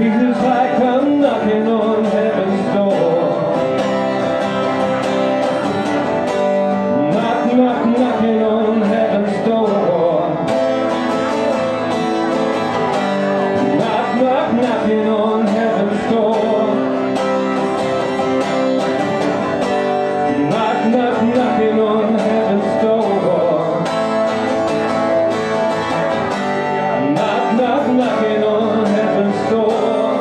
Feels like I'm knocking on heaven's door. Knock, knock, knocking on heaven's door. Knock, knock, knocking on heaven's door. Knock, knock, knocking on heaven's door. Knock, knock, knocking on heaven's door.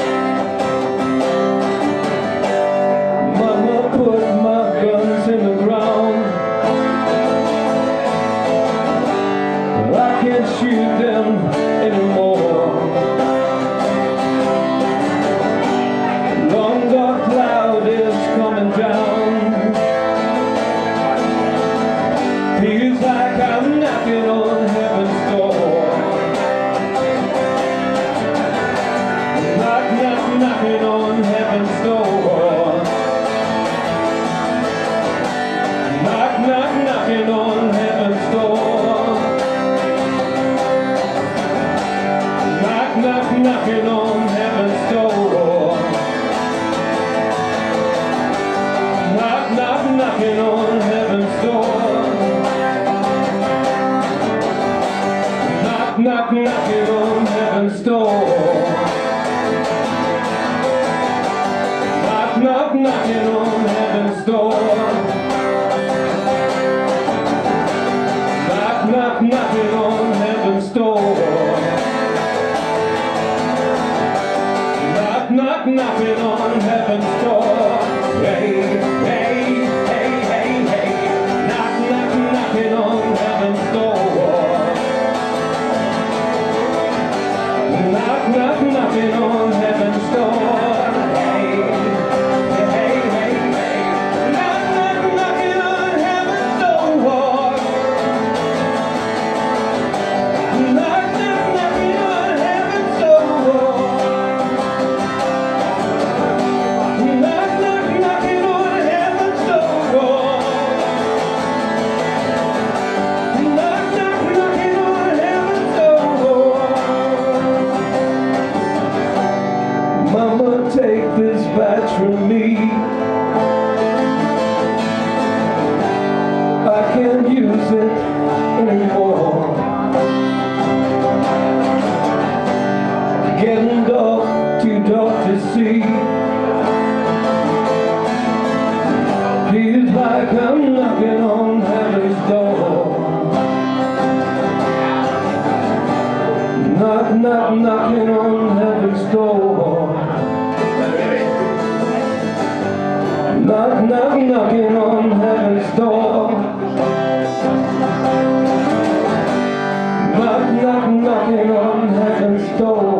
Mama put my guns in the ground. I can't shoot them anymore. Long dark cloud is coming down. Feels like I'm knocking on heaven's door. Knock, knock, knocking on heaven's door. Knock, knock, knocking on heaven's door. Knock, knock, knocking on heaven's door. Knock, knock, knocking on heaven's door. Knock, knock, knocking on heaven's door. Knock, knock, knocking on heaven's door. Knock, knock, knocking on heaven's door. Knock, knock, knocking on heaven's door. Hey, hey, hey, hey, hey. Knock, knock, knocking on heaven's door. Knock, knock, knocking on heaven's door. Hey, hey, hey, hey. Knock, knock, knocking on heaven's door. Knock, knock, knocking on heaven's door. Knock, knock, knocking on heaven's door. Knock, knock, knocking on heaven's door. Mama, take this badge from me. I can't use it anymore. Getting dark, too dark to see. Feels like I'm knocking on heaven's door. Knock, knock, knocking on heaven's door. Knock, knock, knocking on heaven's door. Knock, knock, knocking on heaven's door.